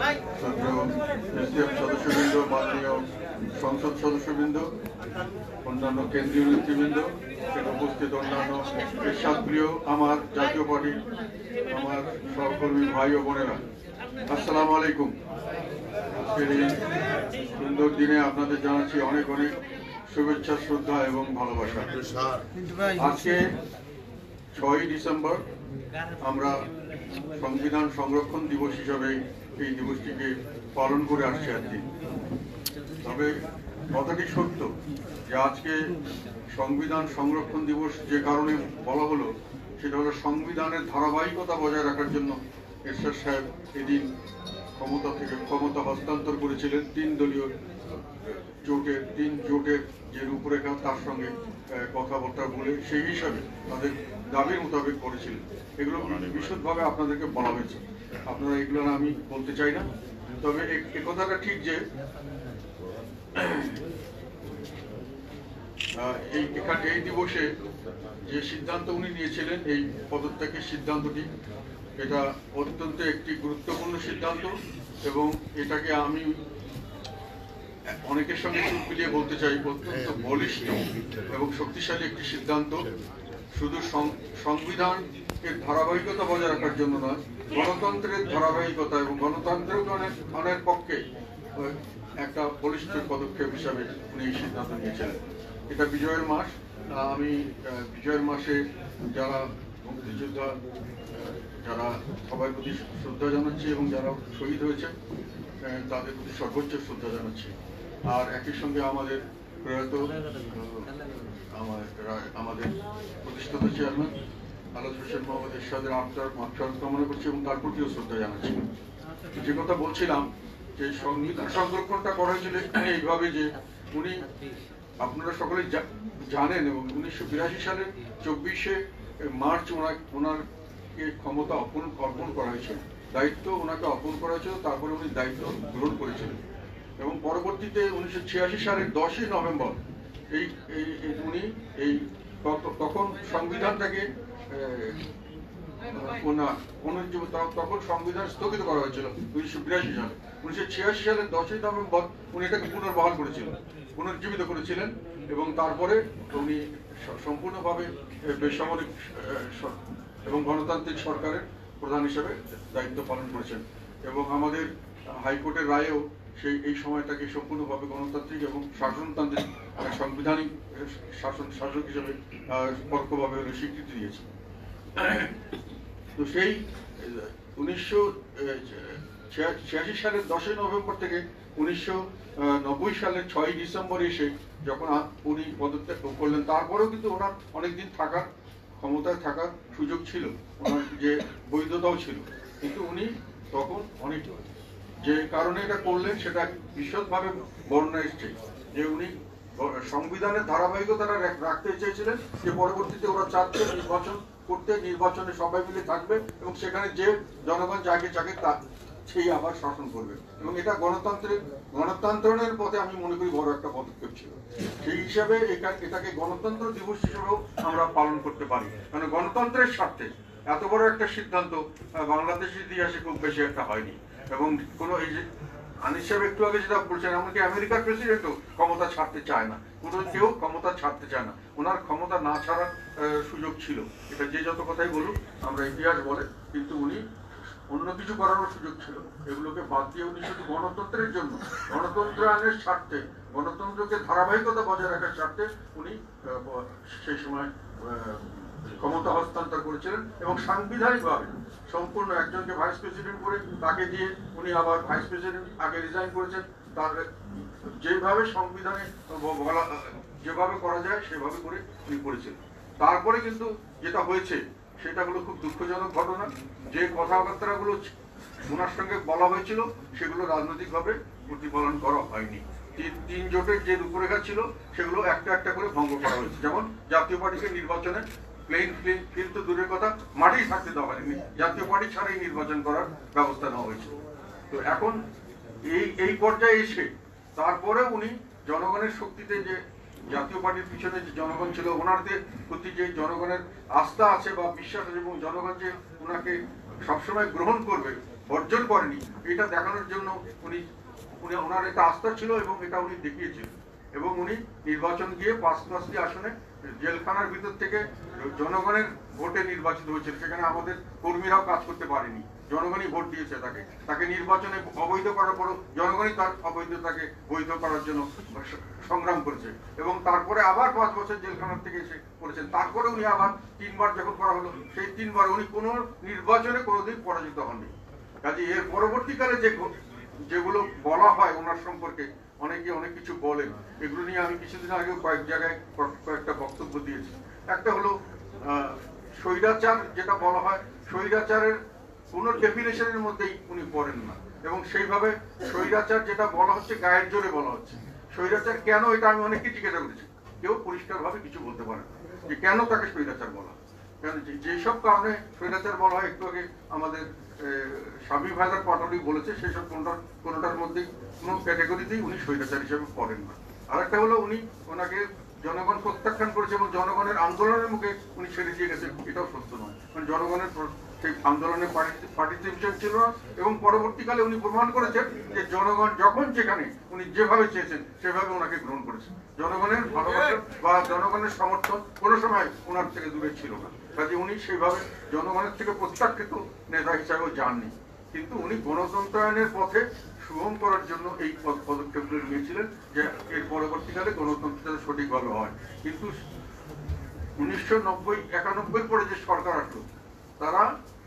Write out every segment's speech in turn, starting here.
SDF সদস্যবৃন্দ, মাননীয় সংসদ সদস্যবৃন্দ, অন্যান্য কেন্দ্রীয় নেতৃবৃন্দ, উপস্থিত অন্যান্য এরশাদপ্রিয় আমার জাতীয় পার্টির আমার সহকর্মী ভাই ও বোনেরা, আসসালামু আলাইকুম। আজকের এই সুন্দর দিনে আপনাদের জানাচ্ছি অনেক অনেক শুভেচ্ছা, শ্রদ্ধা এবং ভালোবাসা। আজকে 6ই ডিসেম্বর আমরা সংবিধান সংরক্ষণ দিবস হিসাবে এই দিবসটিকে পালন করে আসছি আর কি। তবে কথাটি সত্য যে আজকে সংবিধান সংরক্ষণ দিবস যে কারণে বলা হলো সেটা হলো সংবিধানের ধারাবাহিকতা বজায় রাখার জন্য এরশাদ সাহেব এদিন ক্ষমতা থেকে ক্ষমতা হস্তান্তর করেছিলেন তিন জোটের যে রূপরেখা তার সঙ্গে কথাবার্তা বলে সেই হিসাবে তাদের দাবির মোতাবেক করেছিলেন। এগুলো বিশদভাবে আপনাদেরকে বলা হয়েছে, আপনারা এগুলো আমি বলতে চাই না। তবে এ কথাটা ঠিক যে এই দিবসে যে সিদ্ধান্ত উনি নিয়েছিলেন, এই পদত্যাগের সিদ্ধান্তটি, এটা অত্যন্ত একটি গুরুত্বপূর্ণ সিদ্ধান্ত এবং এটাকে আমি অনেকের সঙ্গে চোখ মিলিয়ে বলতে চাই অত্যন্ত বলিষ্ঠ এবং শক্তিশালী একটি সিদ্ধান্ত। শুধু সংবিধানের ধারাবাহিকতা বজায় রাখার জন্য নয়, গণতন্ত্রের ধারাবাহিকতা এবং গণতন্ত্রের পক্ষে একটা বলিষ্ঠ পদক্ষেপ হিসাবে উনি এই সিদ্ধান্ত নিয়েছিলেন। এটা বিজয়ের মাস। আমি বিজয়ের মাসে যারা মুক্তিযোদ্ধা, যারা সবার প্রতি শ্রদ্ধা জানাচ্ছি এবং যারা শহীদ হয়েছে তাদের প্রতি সর্বোচ্চ শ্রদ্ধা জানাচ্ছি। আর একই সঙ্গে আমাদের প্রয়াত আমাদের প্রতিষ্ঠাতা চেয়ারম্যান আলহাজ হোসেন মোহাম্মদ এরশাদের আত্মার মাগফিরাত কামনা করছি এবং তার প্রতিও শ্রদ্ধা জানাচ্ছি। যে কথা বলছিলাম যে সংবিধান সংরক্ষণটা করা হয়েছিল এইভাবে যে উনি, আপনারা সকলেই জানেন, এবং 1982 সালের 24শে মার্চ ওনাকে ক্ষমতা অর্পণ করা হয়েছিল, দায়িত্ব ওনাকে অর্পণ করা হয়েছিল, তারপরে উনি দায়িত্ব গ্রহণ করেছিলেন এবং পরবর্তীতে 1986 সালের 10ই নভেম্বর উনি তখন সংবিধানটাকে তখন সংবিধান স্থগিত করা হয়েছিল 1982 সালে। 1986 সালের 10ই নভেম্বর উনি এটাকে পুনর্বহাল করেছিলেন, পুনর্জীবিত করেছিলেন এবং তারপরে উনি সম্পূর্ণভাবে বেসামরিক এবং গণতান্ত্রিক সরকারের প্রধান হিসেবে দায়িত্ব পালন করেছেন এবং আমাদের হাইকোর্টের রায়েও এই সময়টাকে সম্পূর্ণভাবে গণতান্ত্রিক এবং শাসনতান্ত্রিক সাংবিধানিক শাসক হিসেবে পরোক্ষভাবে স্বীকৃতি দিয়েছে। তো সেই 1986 সালের 10ই নভেম্বর থেকে 1990 সালের 6ই ডিসেম্বর এসে যখন উনি পদত্যাগ করলেন, তারপরেও কিন্তু ওনার অনেকদিন থাকার, ক্ষমতায় থাকার সুযোগ ছিল, ওনার যে বৈধতাও ছিল, কিন্তু উনি তখন অনেক যে কারণে এটা করলেন সেটা বিশদভাবে বর্ণনা এসছে যে উনি সংবিধানের ধারাবাহিকতাটা রাখতে চেয়েছিলেন, যে পরবর্তীতে ওরা চাচ্ছে নির্বাচন করতে, নির্বাচনে সবাই মিলে থাকবে এবং সেখানে যে জনগণ যাকে সেই আবার শাসন করবে এবং এটা গণতন্ত্রের পথে আমি মনে করি বড় একটা পদক্ষেপ ছিল। সেই হিসাবে এটাকে গণতন্ত্র দিবস হিসেবেও আমরা পালন করতে পারি, কারণ গণতন্ত্রের স্বার্থে এত বড় একটা সিদ্ধান্ত বাংলাদেশের ইতিহাসে খুব বেশি একটা হয়নি এবং কোনো এই যে আনিস সাহেব একটু আগে যেটা বলছেন, এমনকি আমেরিকার প্রেসিডেন্টও ক্ষমতা ছাড়তে চায় না, কেউ ক্ষমতা ছাড়তে চায় না, ওনার ক্ষমতা না ছাড়ার সুযোগ ছিল। এটা যে যত কথাই বলুক, আমরা ইতিহাস বলে, কিন্তু উনি অন্য কিছু করারও সুযোগ ছিল, এগুলোকে বাদ দিয়ে উনি শুধু গণতন্ত্রের জন্য, গণতন্ত্রায়নের স্বার্থে, গণতন্ত্রকে ধারাবাহিকতা বজায় রাখার স্বার্থে উনি সেই সময় ক্ষমতা হস্তান্তর করেছিলেন এবং সাংবিধানিকভাবে সম্পূর্ণ একজনকে ভাইস প্রেসিডেন্ট করে তাকে দিয়ে উনি আবার ভাইস প্রেসিডেন্ট আগে রিজাইন করেছেন, তার যেভাবে সংবিধানে যেভাবে করা যায় সেভাবে করে উনি করেছিলেন। তারপরে কিন্তু যেটা হয়েছে সেটা হলো খুব দুঃখজনক ঘটনা, যে কথাবার্তাগুলো ওনার সঙ্গে বলা হয়েছিল সেগুলো রাজনৈতিকভাবে প্রতিফলন করা হয়নি। তিন জোটের যে রূপরেখা ছিল সেগুলো একটা একটা করে ভঙ্গ করা হয়েছে। যেমন জাতীয় পার্টিকে নির্বাচনে প্লেন ফিল্ড তো দূরের কথা, মাঠেই থাকতে দেওয়া হয়নি, জাতীয় পার্টি ছাড়াই নির্বাচন করার ব্যবস্থা নেওয়া হয়েছে। তো এখন এই পর্যায়ে এসে তারপরে উনি জনগণের শক্তিতে, যে জাতীয় পার্টির পিছনে যে জনগণ ছিল, ওনাদের প্রতি যে জনগণের আস্থা আছে বা বিশ্বাস আছে এবং জনগণ যে ওনাকে সবসময় গ্রহণ করবে, বর্জন করেনি, এটা দেখানোর জন্য উনি উনি ওনার একটা আস্থা ছিল এবং এটা উনি দেখিয়েছিলেন। এবং উনি নির্বাচন গিয়ে 85টি আসনে জেলখানার ভিতর থেকে জনগণের ভোটে নির্বাচিত হয়েছিল। সেখানে আমাদের কর্মীরাও কাজ করতে পারেনি, জনগণই ভোট দিয়েছে তাকে। তাকে নির্বাচনে অবৈধ করার পরও জনগণই তার অবৈধতাকে বৈধ করার জন্য সংগ্রাম করেছে। এবং তারপরে আবার 5 বছর জেলখানার থেকে এসে করেছেন। তারপরে উনি আবার 3বার যখন করা হলো, সেই 3বার উনি কোনো নির্বাচনে কোনোদিন পরাজিত হননি। কাজে এর পরবর্তীকালে যেগুলো বলা হয় ওনার সম্পর্কে, অনেকে অনেক কিছু বলেন, এগুলো নিয়ে আমি কিছুদিন আগে কয়েক জায়গায় কয়েকটা বক্তব্য দিয়েছি। একটা হলো স্বৈরাচার, যেটা বলা হয়, স্বৈরাচারের কোনো ডেফিনেশনের মধ্যেই উনি পড়েন না। এবং সেইভাবে স্বৈরাচার যেটা বলা হচ্ছে গায়ের জোরে বলা হচ্ছে। স্বৈরাচার কেন, এটা আমি অনেককে জিজ্ঞাসা করেছি, কেউ পরিষ্কারভাবে কিছু বলতে পারে না যে কেন তাকে স্বৈরাচার বলা। কারণ যেসব কারণে স্বৈরাচার বলা হয়, একটু আগে আমাদের স্বামী ভাইদার পাটলি বলেছে, সেসব কোনোটার মধ্যেই কোনো ক্যাটাগরিতেই উনি স্বৈরাচার হিসেবে পড়েন না। আরেকটা হলো ওনাকে জনগণ প্রত্যাখ্যান করেছে এবং জনগণের আন্দোলনের মুখে উনি ছেড়ে দিয়ে গেছে, এটাও সত্য নয়। মানে জনগণের সেই আন্দোলনে পার্টিসিপেশন ছিল না। এবং পরবর্তীকালে উনি প্রমাণ করেছেন যে জনগণ যখন যেখানে উনি যেভাবে চেয়েছেন সেভাবে ওনাকে গ্রহণ করেছে। জনগণের ভালোবাসা বা জনগণের সমর্থন কোনো সময় ওনার থেকে দূরে ছিল না। কাজে উনি সেইভাবে জনগণের থেকে প্রত্যাখ্যিত নেতা হিসাবেও যাননি। কিন্তু উনি গণতন্ত্রায়নের পথে সুগম করার জন্য এই পদক্ষেপগুলো নিয়েছিলেন, যে এর পরবর্তীকালে গণতন্ত্র সঠিকভাবে হয়। কিন্তু 1990-91 পরে যে সরকার আসলো, তারা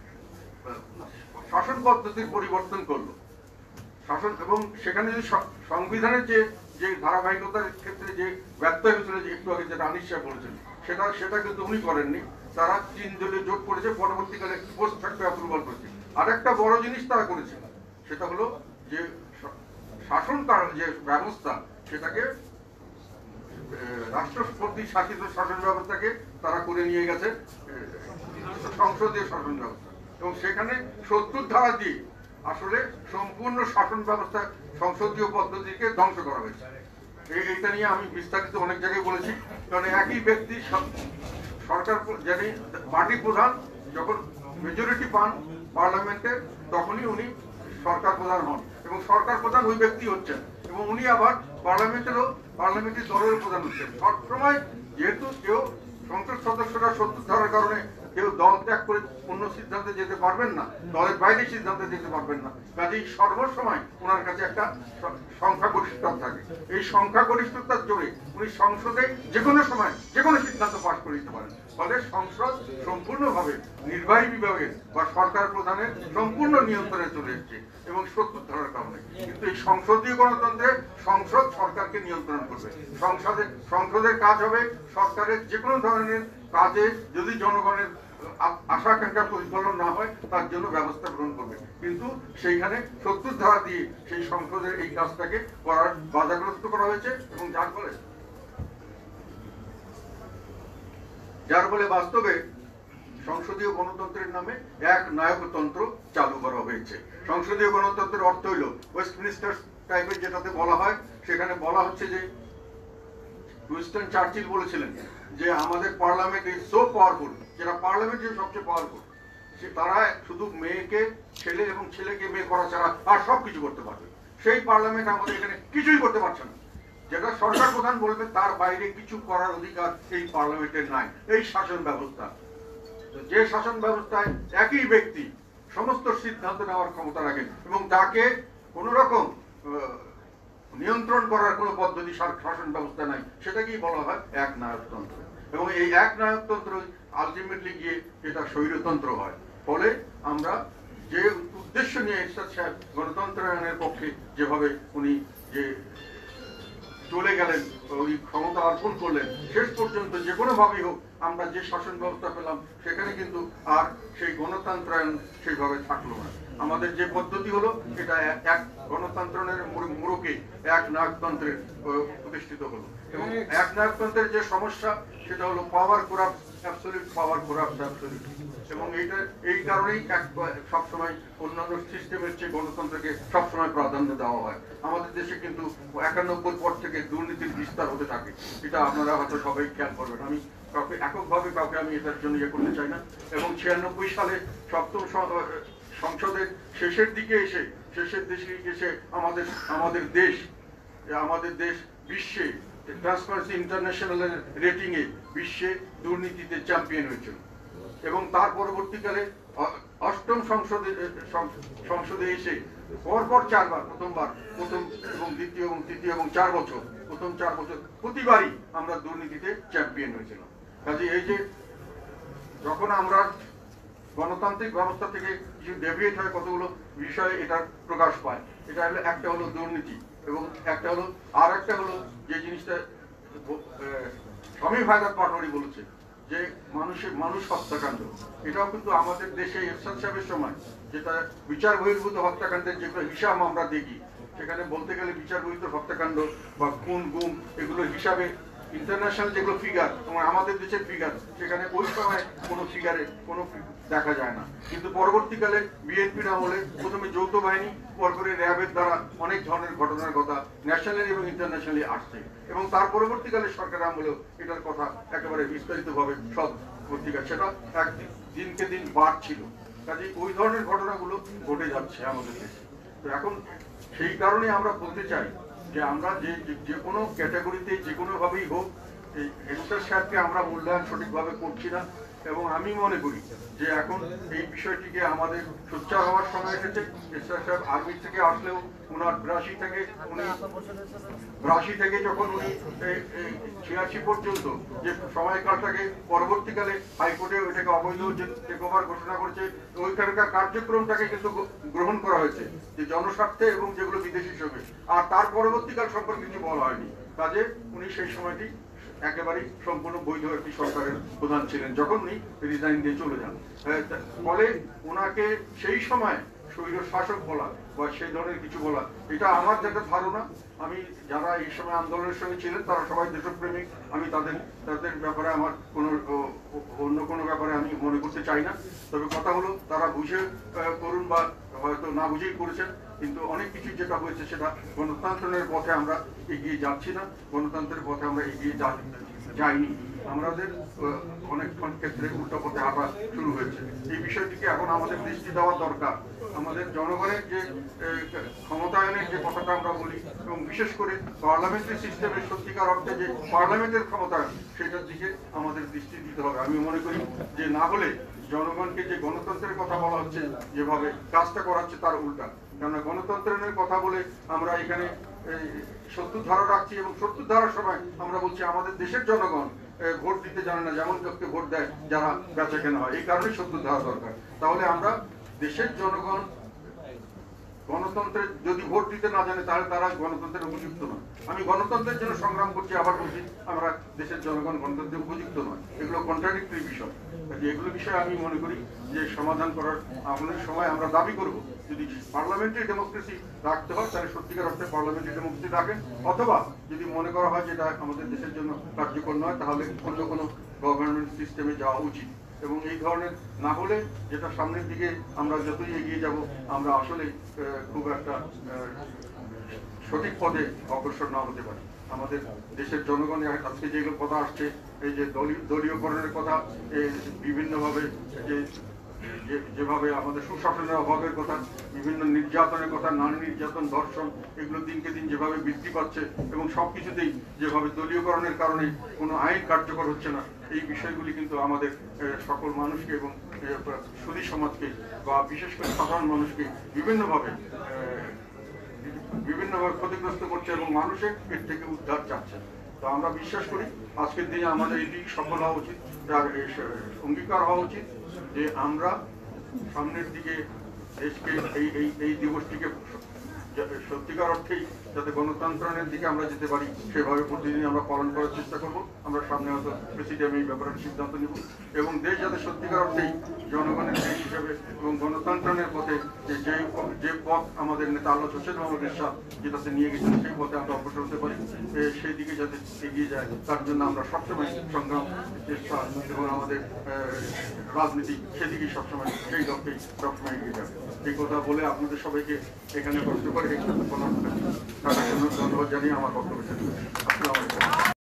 শাসন পদ্ধতির পরিবর্তন করলো। শাসন এবং সেখানে যে সংবিধানের যে ধারাবাহিকতার ক্ষেত্রে যে ব্যর্থ হয়েছিল, যে একটু আগে যেটা আনিস সাহেব বলেছেন, সেটা কিন্তু উনি করেননি। তারা 3 দলীয় জোট করেছে, পরবর্তীকালে পোস্ট ফ্যাক্টর অ্যাপ্রুভাল করেছে। আর একটা বড় জিনিস তারা করেছে, সেটা হলো যে শাসন যে ব্যবস্থা, সেটাকে রাষ্ট্রপতি শাসিত শাসন ব্যবস্থাকে তারা করে নিয়ে গেছে সংসদীয় শাসন ব্যবস্থা। এবং সেখানে 70 ধারা দিয়ে আসলে সম্পূর্ণ শাসন ব্যবস্থা সংসদীয় পদ্ধতিকে ধ্বংস করা হয়েছে। এইটা নিয়ে আমি বিস্তারিত অনেক জায়গায় বলেছি। কারণ একই ব্যক্তি সরকার, যিনি পার্টি প্রধান, যখন মেজরিটি পান পার্লামেন্টে, তখনই উনি সরকার প্রধান হন। এবং সরকার প্রধান ওই ব্যক্তি হচ্ছেন, এবং উনি আবার পার্লামেন্টের দলের প্রধান হচ্ছেন সবসময়। যেহেতু কেউ সংসদ সদস্যরা 70 ধারার কারণে কেউ দল ত্যাগ করে অন্য সিদ্ধান্তে যেতে পারবেন না, দলের বাইরে সিদ্ধান্তে যেতে পারবেন না। কাজেই সর্বসময় ওনার কাছে একটা সংখ্যাগরিষ্ঠতা থাকে। এই সংখ্যাগরিষ্ঠতার জোরে উনি সংসদে যে কোনো সময় যে কোনো সিদ্ধান্ত পাশ করে দিতে পারেন। ফলে সংসদ সম্পূর্ণভাবে নির্বাহী বিভাগের বা সরকার প্রধানের সম্পূর্ণ নিয়ন্ত্রণে চলে এসেছে এবং 70 ধারার কারণে। কিন্তু এই সংসদীয় গণতন্ত্রে সংসদ সরকারকে নিয়ন্ত্রণ করবে। সংসদের কাজ হবে সরকারের যে কোনো ধরনের কাজে যদি জনগণের আশা আকাঙ্ক্ষা প্রতিফলন না হয়, তার জন্য ব্যবস্থা গ্রহণ করবে। কিন্তু সেইখানে 70 ধারা দিয়ে সেই সংসদের এই কাজটাকে করার বাধাগ্রস্ত করা হয়েছে। এবং যার ফলে বাস্তবে সংসদীয় গণতন্ত্রের নামে এক নায়কতন্ত্র চালু করা হয়েছে। সংসদীয় গণতন্ত্রের অর্থ হইল ওয়েস্টমিনিস্টার টাইপের, যেটাতে বলা হয়, সেখানে বলা হচ্ছে যে উইনস্টন চার্চিল বলেছিলেন যে আমাদের পার্লামেন্ট ইজ সো পাওয়ারফুল, যেটা পার্লামেন্ট সবচেয়ে পাওয়ারফুল, তারা শুধু মেয়েকে ছেলে এবং ছেলেকে মেয়ে করা ছাড়া আর সবকিছু করতে পারবে। সেই পার্লামেন্ট আমাদের এখানে কিছুই করতে পারছে না। যেটা সরকার প্রধান বলবে তার বাইরে কিছু করার অধিকার এই পার্লামেন্টের নাই। এই শাসন ব্যবস্থা, যে শাসন ব্যবস্থায় একই ব্যক্তি সমস্ত সিদ্ধান্ত নেওয়ার ক্ষমতা রাখেন এবং তাকে কোন রকম নিয়ন্ত্রণ করার কোন পদ্ধতি শাসন ব্যবস্থা নাই, সেটাকেই বলা হয় এক নায়কতন্ত্র। এবং এই এক নায়কতন্ত্র আলটিমেটলি গিয়ে এটা স্বৈরতন্ত্র হয়। ফলে আমরা যে উদ্দেশ্য নিয়ে এরশাদ সাহেব গণতন্ত্রায়নের পক্ষে যেভাবে উনি যে চলে গেলেন, ওই ক্ষমতা অর্পণ করলেন, শেষ পর্যন্ত যে কোনো ভাবেই হোক আমরা যে শাসন ব্যবস্থা পেলাম, সেখানে কিন্তু আর সেই গণতন্ত্রায়ন সেইভাবে থাকলো না। আমাদের যে পদ্ধতি হলো, এটা এক গণতন্ত্রের মোড়কে এক নায়কতন্ত্রের প্রতিষ্ঠিত হলো। এবং এক নায়কতন্ত্রের যে সমস্যা, সেটা হলো power corrupt absolute, power corrupt absolute. এবং এই কারণেই সবসময় অন্যান্য সিস্টেমের চেয়ে গণতন্ত্রকে সবসময় প্রাধান্য দেওয়া হয়। আমাদের দেশে কিন্তু 91 পর থেকে দুর্নীতির বিস্তার হতে থাকে, এটা আপনারা হয়তো সবাই খেয়াল করবেন। আমি কাউকে এককভাবে আমি এটার জন্য ইয়ে করতে চাই না। এবং 96 সালে সংসদের শেষের দিকে এসে আমাদের দেশ বিশ্বে ট্রান্সপারেন্সি ইন্টারন্যাশনালের রেটিংয়ে বিশ্বে দুর্নীতিতে চ্যাম্পিয়ন হয়েছিল এবং তার পরবর্তীকালে অষ্টম সংসদে এসে পরপর 4 বার, প্রথম এবং দ্বিতীয় এবং তৃতীয় এবং 4 বছর, প্রথম 4 বছর প্রতিবারই আমরা দুর্নীতিতে চ্যাম্পিয়ন হয়েছিলাম। কাজে এই যে যখন আমরা গণতান্ত্রিক ব্যবস্থা থেকে কিছু ডেভিয়েট হয় কতগুলো বিষয়ে এটা প্রকাশ পায়। এটা হলো একটা হলো দুর্নীতি এবং একটা হলো যে জিনিসটা স্বামী ভাইরাত পাটোয়ারি বলেছে যে মানুষ হত্যাকাণ্ড। এটাও কিন্তু আমাদের দেশে এরশাদ সাহেবের সময় যেটা বিচার বহির্ভূত হত্যাকাণ্ডের যেগুলো হিসাব আমরা দেখি, সেখানে বলতে গেলে বিচার বহির্ভূত হত্যাকাণ্ড বা খুন গুম এগুলো হিসাবে ইন্টারন্যাশনাল যেগুলো ফিগার এবং আমাদের দেশের ফিগার, সেখানে ওই সময় কোনো ফিগারে কোনো দেখা যায় না। কিন্তু পরবর্তীকালে বিএনপির আমলে প্রথমে যৌথ বাহিনী, পরপরে র্যাবের দ্বারা অনেক ধরনের ঘটনার কথা ন্যাশনালি এবং ইন্টারন্যাশনালি আসছে এবং তার পরবর্তীকালে সরকারের আমলেও এটার কথা একেবারে বিস্তারিতভাবে সব পত্রিকা সেটা দিনকে দিন বাড়ছিল। কাজে ওই ধরনের ঘটনাগুলো ঘটে যাচ্ছে আমাদের দেশে। তো এখন সেই কারণে আমরা বলতে চাই যে আমরা যে কোনো ক্যাটাগরিতে যে কোনোভাবেই হোক এই এরশাদ সাহেবকে আমরা মূল্যায়ন সঠিকভাবে করছি না এবং আমি মনে করি যে এখন এই বিষয়টিকে আমাদের সোচ্চার হওয়ার সময় এসেছে। এরশাদ সাহেব আর্মি থেকে আসলেও উনার 82 থেকে যখন উনি 86 পর্যন্ত যে সময়কালটাকে পরবর্তীকালে হাইকোর্টে ওইটাকে অবৈধ টেক ওভার ঘোষণা করেছে, ওইখানকার কার্যক্রমটাকে কিন্তু গ্রহণ করা হয়েছে যে জনস্বার্থে এবং যেগুলো বিদেশি সঙ্গে, আর তার পরবর্তীকাল সম্পর্কে কিছু বলা হয়নি। কাজে উনি সেই সময়টি একেবারেই সম্পূর্ণ বৈধ একটি সরকারের প্রধান ছিলেন যখন উনি রিজাইন দিয়ে চলে যান। ফলে ওনাকে সেই সময় স্বৈর শাসক বলা বা সেই ধরনের কিছু বলা, এটা আমার যেটা ধারণা, আমি যারা এই সময় আন্দোলনের সঙ্গে ছিলেন তারা সবাই দেশপ্রেমিক, আমি তাদের ব্যাপারে আমার অন্য কোনো ব্যাপারে আমি মনে করতে চাই না। তবে কথা হলো তারা বুঝে করুন বা হয়তো না বুঝেই করেছেন, কিন্তু অনেক কিছু যেটা হয়েছে সেটা গণতন্ত্রের পথে আমরা এগিয়ে যাচ্ছি না, গণতন্ত্রের পথে আমরা এগিয়ে যাইনি, আমাদের অনেক ক্ষেত্রে উল্টো পথে হাঁটা শুরু হয়েছে। এই বিষয়টিকে এখন আমাদের দৃষ্টি দেওয়া দরকার। আমাদের জনগণের যে ক্ষমতায়নের যে কথাটা আমরা বলি এবং বিশেষ করে পার্লামেন্টারি সিস্টেমের সত্যিকার অর্থে যে পার্লামেন্টের ক্ষমতায়ন, সেটার দিকে আমাদের দৃষ্টি দিতে হবে। আমি মনে করি যে না হলে জনগণকে যে গণতন্ত্রের কথা বলা হচ্ছে, যেভাবে কাজটা করাচ্ছে তার উল্টা। কেননা গণতন্ত্রের কথা বলে আমরা এখানে 70 ধারা রাখছি এবং 70 ধারার সময় আমরা বলছি আমাদের দেশের জনগণ ভোট দিতে জানে না, যেমন লোককে ভোট দেয় যারা বেচা কেনা হয়, এই কারণে 70 ধারা দরকার। তাহলে আমরা দেশের জনগণ গণতন্ত্রের যদি ভোট দিতে না জানে তাহলে তারা গণতন্ত্রের উপযুক্ত নয়। আমি গণতন্ত্রের জন্য সংগ্রাম করছি, আবার বলছি আমরা দেশের জনগণ গণতন্ত্রের উপযুক্ত নয়। এগুলো কন্ট্রাডিক্টরি বিষয়। এগুলো বিষয়ে আমি মনে করি যে সমাধান করার আমাদের সময় আমরা দাবি করব, যদি পার্লামেন্টারি ডেমোক্রেসি রাখতে হয় তাহলে সত্যিকার অর্থে পার্লামেন্টারি ডেমোক্রেসি রাখেন, অথবা যদি মনে করা হয় যেটা আমাদের দেশের জন্য কার্যকর নয় তাহলে অন্য কোনো গভর্নমেন্ট সিস্টেমে যাওয়া উচিত। এবং এই ধরনের না হলে যেটা সামনের দিকে আমরা যতই এগিয়ে যাব আমরা আসলে খুব একটা সঠিক পথে অগ্রসর না হতে পারি। আমাদের দেশের জনগণের আজকে যেগুলো কথা আসছে, এই যে দলীয়করণের কথা, বিভিন্নভাবে যেভাবে আমাদের সুশাসনের অভাবের কথা, বিভিন্ন নির্যাতনের কথা, নারী নির্যাতন, ধর্ষণ, এগুলো দিনকে দিন যেভাবে বৃদ্ধি পাচ্ছে এবং সবকিছুতেই যেভাবে দলীয়করণের কারণে কোনো আইন কার্যকর হচ্ছে না, এই বিষয়গুলি কিন্তু আমাদের সকল মানুষকে এবং সুধী সমাজকে বা বিশেষ করে সাধারণ মানুষকে বিভিন্নভাবে ক্ষতিগ্রস্ত করছে এবং মানুষের এর থেকে উদ্ধার চাচ্ছে। তো আমরা বিশ্বাস করি আজকের দিনে আমাদের এটি সফল হওয়া উচিত, তার অঙ্গীকার হওয়া উচিত যে আমরা সামনের দিকে দেশকে এই দিবসটিকে সত্যিকার অর্থেই যাতে গণতন্ত্রের দিকে আমরা যেতে পারি সেভাবে প্রতিদিন আমরা পালন করার চেষ্টা করব। আমরা সামনে হয়তো প্রেসিডেন্ট এই ব্যাপারে সিদ্ধান্ত নিব এবং দেশ যাতে সত্যিকার অর্থেই জনগণের দেশ হিসাবে এবং গণতন্ত্রের পথে যে পথ আমাদের নেতা আল্লাহ হোসেন মোহাম্মদ এরশাদ যেটাতে নিয়ে গেছেন সেই পথে আমরা অগ্রসর হতে পারি, সেই দিকে যাতে এগিয়ে যায় তার জন্য আমরা সবসময় সংগ্রাম চেষ্টা এবং আমাদের রাজনীতি সেদিকে সবসময় সেই লক্ষ্যেই সবসময় এগিয়ে যাবে। এই কথা বলে আপনাদের সবাইকে এখানে কষ্ট করে থাকার জন্য ধন্যবাদ জানিয়ে আমার বক্তব্য শেষ করছি। আসসালামু আলাইকুম।